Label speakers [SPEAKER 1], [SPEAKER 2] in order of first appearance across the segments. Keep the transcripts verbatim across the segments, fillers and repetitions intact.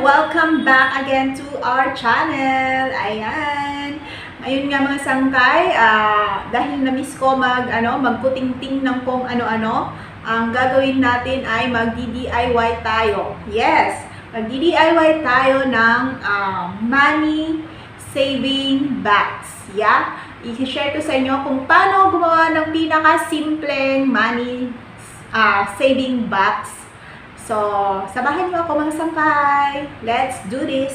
[SPEAKER 1] Welcome back again to our channel. Ayan. Ayun nga mga sangkay, uh, dahil na-miss ko mag, ano, magputing-ting ng kung ano-ano, ang gagawin natin ay mag-D D I Y tayo. Yes, mag-D D I Y tayo ng uh, money saving bags. Yeah? I-share ko sa inyo kung paano gumawa ng pinaka-simpleng money uh, saving bags. So, sabahan niyo ako mga sangkay. Let's do this!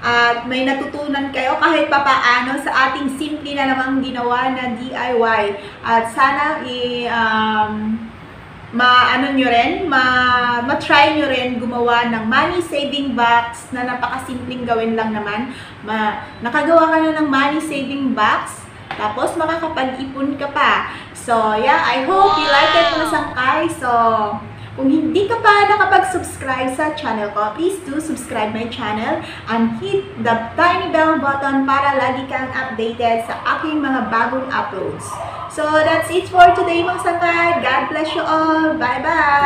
[SPEAKER 1] at may natutunan kayo kahit papaano sa ating simple na namang ginawa na D I Y. At sana i um, ma-ano nyo rin, ma- ma-try nyo rin gumawa ng money saving box na napakasimpleng gawin lang naman. Ma nakagawa ka na ng money saving box, tapos makakapag-ipon ka pa. So, yeah, I hope you like it mga sangkay. So, kung hindi ka pa nakapag-subscribe sa channel ko, please do subscribe my channel and hit the tiny bell button para lagi kang updated sa aking mga bagong uploads. So, that's it for today mga sangkay. God bless you all. Bye-bye!